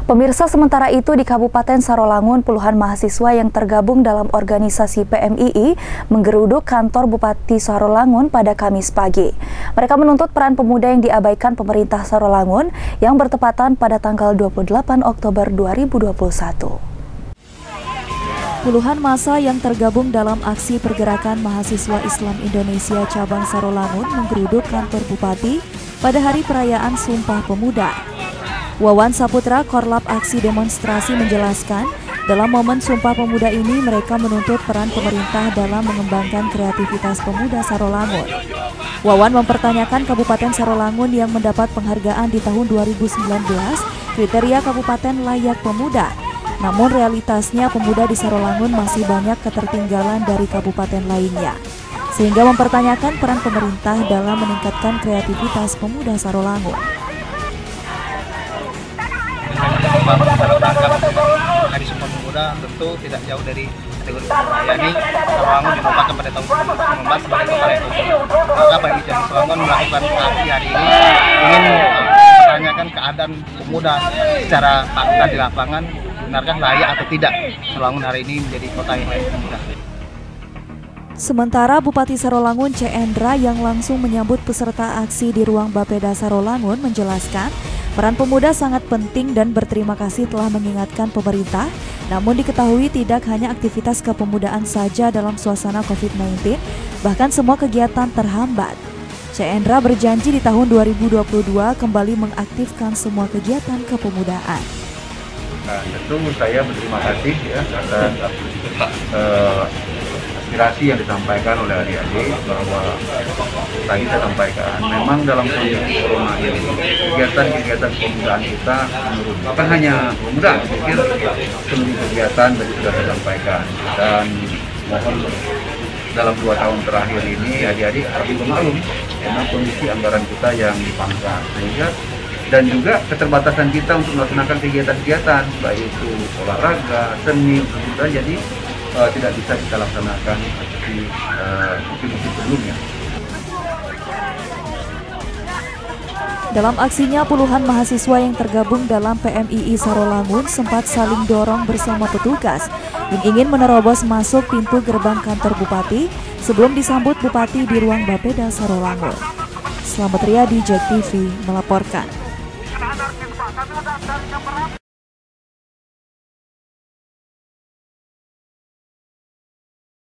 Pemirsa, sementara itu di Kabupaten Sarolangun, puluhan mahasiswa yang tergabung dalam organisasi PMII menggeruduk kantor Bupati Sarolangun pada Kamis pagi. Mereka menuntut peran pemuda yang diabaikan pemerintah Sarolangun yang bertepatan pada tanggal 28 Oktober 2021. Puluhan massa yang tergabung dalam aksi pergerakan mahasiswa Islam Indonesia cabang Sarolangun menggeruduk kantor Bupati pada hari perayaan Sumpah Pemuda. Wawan Saputra, Korlap Aksi Demonstrasi menjelaskan, dalam momen Sumpah Pemuda ini mereka menuntut peran pemerintah dalam mengembangkan kreativitas pemuda Sarolangun. Wawan mempertanyakan Kabupaten Sarolangun yang mendapat penghargaan di tahun 2019 kriteria Kabupaten Layak Pemuda. Namun realitasnya pemuda di Sarolangun masih banyak ketertinggalan dari kabupaten lainnya. Sehingga mempertanyakan peran pemerintah dalam meningkatkan kreativitas pemuda Sarolangun. Hari Sumpah Pemuda tentu tidak jauh dari kategori pemuda, yakni Sarolangun ditetapkan pada tahun 2019 sebagai kota layak pemuda. Maka PMII Sarolangun melakukan aksi hari ini ingin mempertanyakan keadaan pemuda secara fakta di lapangan, benarkah layak atau tidak Sarolangun hari ini menjadi kota yang layak pemuda. Sementara Bupati Sarolangun C. Endra yang langsung menyambut peserta aksi di ruang Bapeda Sarolangun menjelaskan, peran pemuda sangat penting dan berterima kasih telah mengingatkan pemerintah, namun diketahui tidak hanya aktivitas kepemudaan saja dalam suasana COVID-19, bahkan semua kegiatan terhambat. C. Endra berjanji di tahun 2022 kembali mengaktifkan semua kegiatan kepemudaan. Tentu saya berterima kasih ya atas aspirasi yang disampaikan oleh adik-adik, bahwa tadi saya sampaikan memang dalam kondisi corona ini kegiatan-kegiatan pemudaan kita menurun. Bukan hanya pemudaan, saya pikir seluruh kegiatan tadi sudah saya sampaikan, dan mohon dalam 2 tahun terakhir ini adik-adik harus memaklum karena kondisi anggaran kita yang dipangkas, sehingga dan juga keterbatasan kita untuk melaksanakan kegiatan-kegiatan baik itu olahraga, seni, jadi tidak bisa kita laksanakan seperti musim sebelumnya. Dalam aksinya, puluhan mahasiswa yang tergabung dalam PMII Sarolangun sempat saling dorong bersama petugas yang ingin menerobos masuk pintu gerbang kantor Bupati sebelum disambut Bupati di ruang Bapeda Sarolangun. Selamat Riyadi, JEK TV melaporkan.